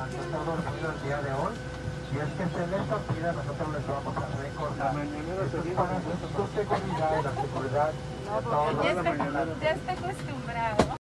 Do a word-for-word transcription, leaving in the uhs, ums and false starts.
está dormido el día de hoy. Si es que se les olvida, nosotros les vamos a recordar. Esto es para su seguridad y la seguridad de todos los. Ya está acostumbrado.